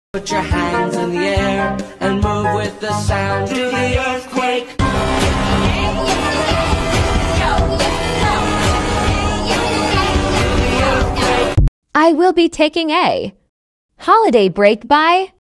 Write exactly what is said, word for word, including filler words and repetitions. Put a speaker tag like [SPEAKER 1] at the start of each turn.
[SPEAKER 1] Put your hands in the air and move with the sound to the earthquake.
[SPEAKER 2] I will be taking a holiday break by